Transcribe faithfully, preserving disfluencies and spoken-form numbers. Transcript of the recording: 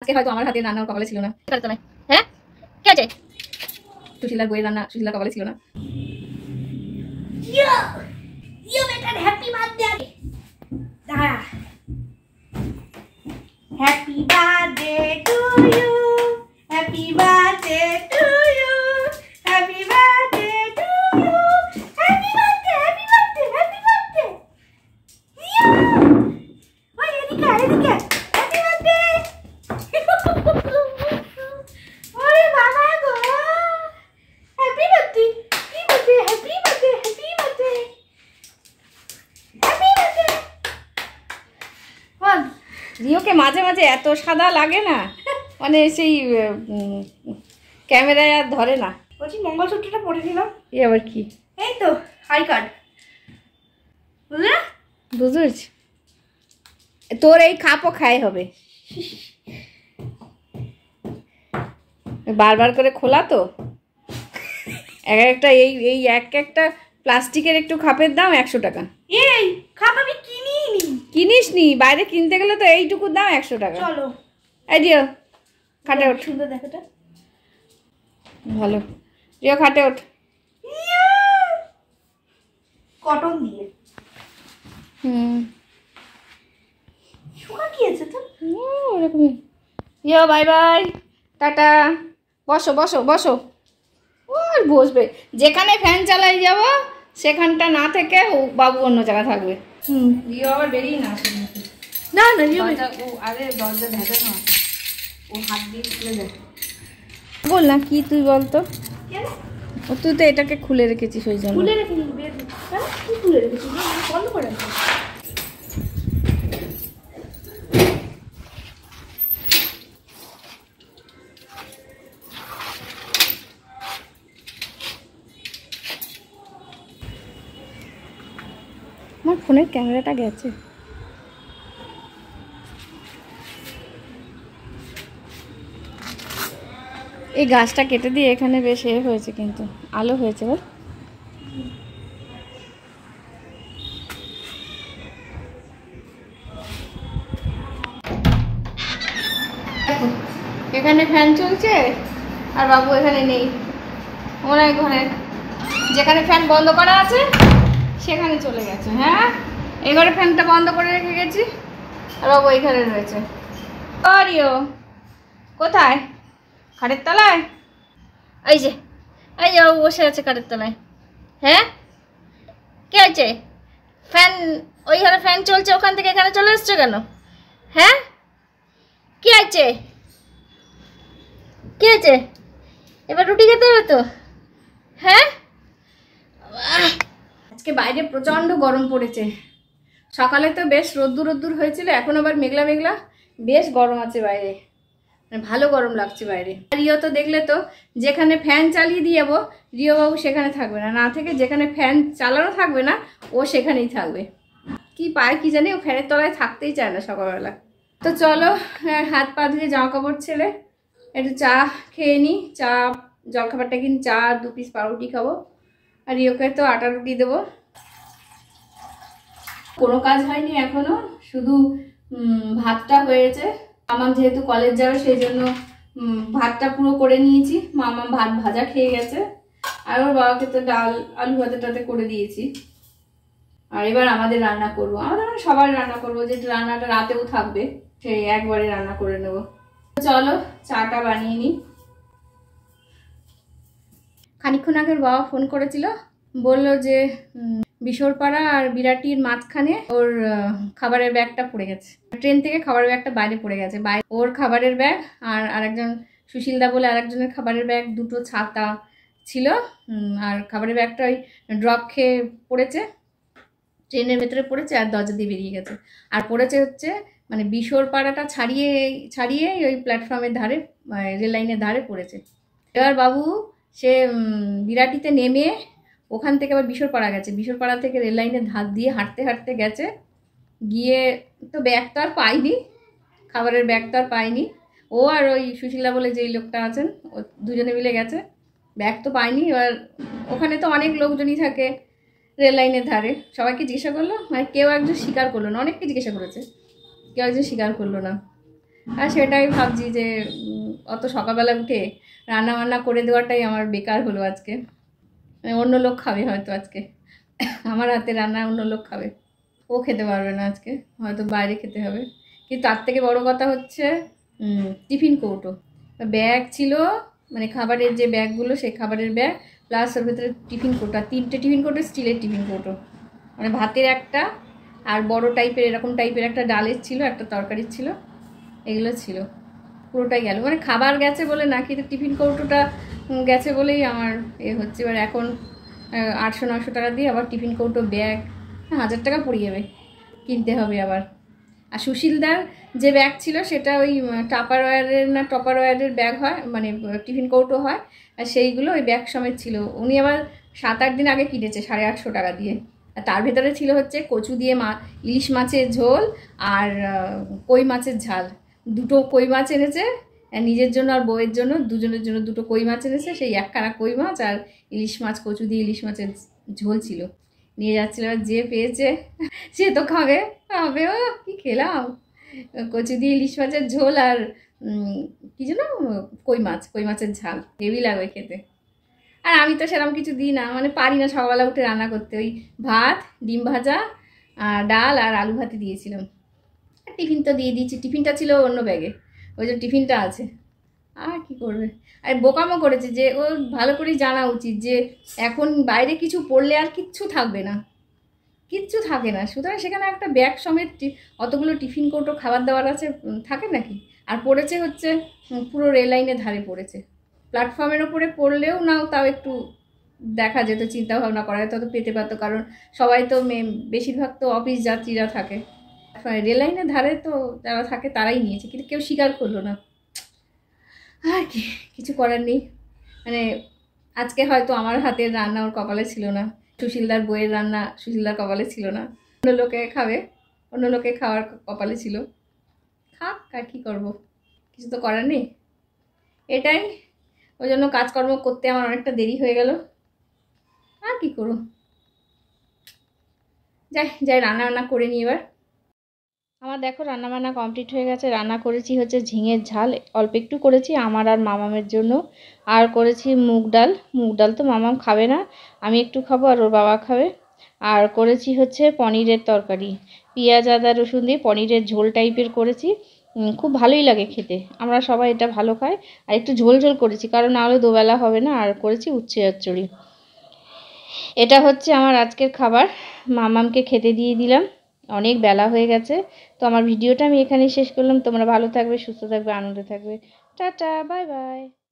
আজকে হয়তো আমার হাতে রান্নার কপালে ছিল না। হ্যাঁ কে আছে? সুশীলার বইয়ের রান্না সুশীলার কপালে ছিল না। ইয়ো ইয়ো বেটা হ্যাপি বার্থডে। দাঁড়া। Happy birthday to you, happy birthday to you, happy birthday to you, happy birthday, happy birthday, happy birthday. Yo ওই এদিকে এদিকে হ্যাপি বার্থডে। ওরে বাবা গো, happy birthday, happy birthday, happy birthday, happy birthday, happy birthday. বল রিওকে মাঝে মাঝে এত সাদা লাগে না, মানে সেই ক্যামেরায় আর ধরে না। বলছি মঙ্গলসূত্রটা পরে দিলাম। এ আবার কি? এই তো হাই কার্ড, বুঝলে? বুঝতে পেরেছি, তোর এই খাপও খাই হবে, বারবার করে খোলা তো। এক একটা এই এই এক একটা প্লাস্টিকের একটু খাপের দাম একশো টাকা। এই খাপ আমি কিনিই নি। কিনিস নি? বাইরে কিনতে গেলে তো এইটুকুর দাম একশো টাকা। চলো এই রিও খাটে ওঠ। সুন্দর দেখোটা ভালো। রিও খাটে ওঠ। কটন দিয়ে হুম শুকা কি আছে তো ওরকমই। Rio bye bye, tata. বসো বসো বসো। আর বসবে, যেখানে ফ্যান চালাই যাব সেখানটা না থেকে ও বাবু অন্য জায়গা থাকবে। হুম রিও আবার বেরিয়ে না আসে না না দরজা, ও আরে দরজা ভেজা না, ও হাত দিয়ে খুলে দেয়। বল না কি তুই বলতো? কেন ও তুই তো এটাকে খুলে রেখেছিস ওই জন্য। খুলে রেখে দিবি? কেন কি খুলে রেখেছিস? বন্ধ করে দে। আমার ফোনের ক্যামেরাটা গেছে। এই গাছটা কেটে দিয়ে এখানে বেশ এ হয়েছে, কিন্তু আলো হয়েছে। বল এখানে ফ্যান চলছে আর বাবু এখানে নেই। মনে হয় ঘরে যেখানে ফ্যান বন্ধ করা আছে সেখানে চলে গেছে। হ্যাঁ, এই ঘরে ফ্যানটা বন্ধ করে রেখে গেছি আর বাবু এইখানে রয়েছে। অরিও কোথায়? খাটের তলায়। এই যে এই যে ও বসে আছে কাঠের তলায়। হ্যাঁ কে আছে? ফ্যান ওই ঘরে ফ্যান চলছে, ওখান থেকে এখানে চলে এসছো কেন? হ্যাঁ কে আছে? কে আছে? এবার রুটি খেতে হবে তো। হ্যাঁ আজকে বাইরে প্রচণ্ড গরম পড়েছে। সকালে তো বেশ রোদ্দুর রোদ্দুর হয়েছিল, এখন আবার মেঘলা মেঘলা, বেশ গরম আছে বাইরে, মানে ভালো গরম লাগছে বাইরে। রিও তো দেখলে তো, যেখানে ফ্যান চালিয়ে দিয়ে যাবো রিও বাবু সেখানে থাকবে না, না থেকে যেখানে ফ্যান চালানো থাকবে না ও সেখানেই থাকবে। কি পায় কি জানি, ও ফ্যানের তলায় থাকতেই চায় না সকালবেলা। তো চলো হাত পা ধুয়ে জামা কাপড় ছেড়ে একটু চা খেয়ে নিই। চা জলখাবারটা কিনে চা দু পিস পাউরুটি খাবো, আর রিওকে তো আটা রুটি দেবো। কোনো কাজ হয়নি এখনো, শুধু ভাতটা হয়েছে। মামাম যেহেতু কলেজ যাবে সেই জন্য ভাতটা পুরো করে নিয়েছি। মামাম ভাত ভাজা খেয়ে গেছে, আর ওর বাবাকে তো ডাল আলু ভাজাটাতে করে দিয়েছি। আর এবার আমাদের রান্না করবো, আমাদের মানে সবার রান্না করবো, যে রান্নাটা রাতেও থাকবে সেই একবারে রান্না করে নেব। চলো চাটা বানিয়ে নিই। খানিকক্ষণ আগের বাবা ফোন করেছিল, বললো যে বিশোরপাড়া আর বিরাটির মাঝখানে ওর খাবারের ব্যাগটা পড়ে গেছে। ট্রেন থেকে খাবারের ব্যাগটা বাইরে পড়ে গেছে। বাইরে ওর খাবারের ব্যাগ আর আরেকজন সুশীলদা বলে আরেকজনের খাবারের ব্যাগ, দুটো ছাতা ছিল, আর খাবারের ব্যাগটা ওই ড্রপ খেয়ে পড়েছে, ট্রেনের ভেতরে পড়েছে আর দরজা দিয়ে বেরিয়ে গেছে। আর পড়েছে হচ্ছে মানে বিশোরপাড়াটা ছাড়িয়ে ছাড়িয়ে ওই প্ল্যাটফর্মের ধারে, রেল লাইনের ধারে পড়েছে। এবার বাবু সে বিরাটিতে নেমে ওখান থেকে আবার বিশোরপাড়া গেছে, বিশোরপাড়া থেকে রেল লাইনের ধার দিয়ে হাঁটতে হাঁটতে গেছে, গিয়ে তো ব্যাগ তো আর পাইনি, খাবারের ব্যাগ তো আর পাইনি। ও আর ওই সুশীলা বলে যেই লোকটা আছেন ও দুজনে মিলে গেছে, ব্যাগ তো পাইনি। এবার ওখানে তো অনেক লোকজনই থাকে রেল লাইনের ধারে, সবাইকে জিজ্ঞাসা করলো, মানে কেউ একজন স্বীকার করলো না, অনেককে জিজ্ঞাসা করেছে, কেউ একজন স্বীকার করলো না। আর সেটাই ভাবছি যে উম, অত সকালবেলা উঠে রান্না বান্না করে দেওয়াটাই আমার বেকার হলো আজকে। মানে অন্য লোক খাবে হয়তো আজকে, আমার হাতে রান্না অন্য লোক খাবে, ও খেতে পারবে না আজকে, হয়তো বাইরে খেতে হবে। কিন্তু তার থেকে বড় কথা হচ্ছে উম, টিফিন কৌটো, ব্যাগ ছিল, মানে খাবারের যে ব্যাগগুলো সেই খাবারের ব্যাগ, প্লাস ওর ভেতরে টিফিন কৌটো, তিনটে টিফিন কৌটো, স্টিলের টিফিন কৌটো, মানে ভাতের একটা আর বড় টাইপের এরকম টাইপের একটা ডালের ছিল, একটা তরকারির ছিল, এগুলো ছিল। পুরোটাই গেল, মানে খাবার গেছে বলে না, কিন্তু টিফিন কৌটোটা উম, গেছে বলেই আমার এ হচ্ছে। এবার এখন আহ, আটশো নশো টাকা দিয়ে আবার টিফিন কৌটো ব্যাগ হাজার টাকা পড়ে যাবে, কিনতে হবে আবার। আর সুশীলদার যে ব্যাগ ছিল সেটা ওই টাপার ওয়ারের না টপার ওয়ারের ব্যাগ হয়, মানে টিফিন কৌটো হয়, আর সেইগুলো ওই ব্যাগ সমেত ছিল। উনি আবার সাত আট দিন আগে কিনেছে সাড়ে আটশো টাকা দিয়ে। আর তার ভেতরে ছিল হচ্ছে কচু দিয়ে মা ইলিশ মাছের ঝোল আর আহ, কই মাছের ঝাল, দুটো কই মাছ এনেছে নিজের জন্য আর বউয়ের জন্য, দুজনের জন্য দুটো কই মাছ এনেছে, সেই একখানা কই মাছ আর ইলিশ মাছ, কচু দিয়ে ইলিশ মাছের ঝোল ছিল, নিয়ে যাচ্ছিল। যে পেয়েছে সে তো খাবে খাবে। ও কি খেলাম, কচু দিয়ে ইলিশ মাছের ঝোল আর কি যেন কই মাছ, কই মাছের ঝাল, হেভি লাগবে খেতে। আর আমি তো সেরকম কিছু দিই না, মানে পারি না সকালবেলা উঠে রান্না করতে। ওই ভাত, ডিম ভাজা, আর ডাল আর আলু ভাতে দিয়েছিলাম। টিফিন তো দিয়ে দিয়েছি, টিফিনটা ছিল অন্য ব্যাগে, ওই যে টিফিনটা আছে। আর কি করবে, আর বোকামো করেছে যে ও ভালো করেই জানা উচিত যে এখন বাইরে কিছু পড়লে আর কিচ্ছু থাকবে না, কিচ্ছু থাকে না, সুতরাং সেখানে একটা ব্যাগ সমেত অতগুলো টিফিন কৌটো খাবার দাবার আছে, থাকে নাকি। আর পড়েছে হচ্ছে পুরো রেল লাইনের ধারে পড়েছে, প্ল্যাটফর্মের ওপরে পড়লেও নাও তাও একটু দেখা যেত, চিন্তা ভাবনা করা যেত, তো পেতে পারতো, কারণ সবাই তো বেশিরভাগ তো অফিস যাত্রীরা থাকে। রেল লাইনের ধারে তো যারা থাকে তারাই নিয়েছে, কিন্তু কেউ স্বীকার করলো না। আর কি, কিছু করার নেই। মানে আজকে হয়তো আমার হাতের রান্না ওর কপালে ছিল না, সুশীলদার বইয়ের রান্না সুশীলদার কপালে ছিল না, অন্য লোকে খাবে, অন্য লোকে খাওয়ার কপালে ছিল। খাক, আর কী করবো, কিছু তো করার নেই। এটাই, ওই জন্য কাজকর্ম করতে আমার অনেকটা দেরি হয়ে গেল। আর কি করবো, যাই যাই রান্না বান্না করে নিই এবার। আমার দেখো রান্না বান্না কমপ্লিট হয়ে গেছে। রান্না করেছি হচ্ছে ঝিঙের ঝাল, অল্প একটু করেছি আমার আর মামামের জন্য, আর করেছি মুগ ডাল। মুগ ডাল তো মামাম খাবে না, আমি একটু খাবো আর ওর বাবা খাবে। আর করেছি হচ্ছে পনিরের তরকারি, পেঁয়াজ আদা রসুন দিয়ে পনিরের ঝোল টাইপের করেছি, খুব ভালোই লাগে খেতে, আমরা সবাই এটা ভালো খাই। আর একটু ঝোল ঝোল করেছি, কারণ নাহলে দুবেলা হবে না। আর করেছি উচ্ছে চচ্চড়ি। এটা হচ্ছে আমার আজকের খাবার, মামামকে খেতে দিয়ে দিলাম, অনেক বেলা হয়ে গেছে। তো আমার ভিডিওটা আমি এখানেই শেষ করলাম। তোমরা ভালো থাকবে, সুস্থ থাকবে, আনন্দে থাকবে। Tata, bye by.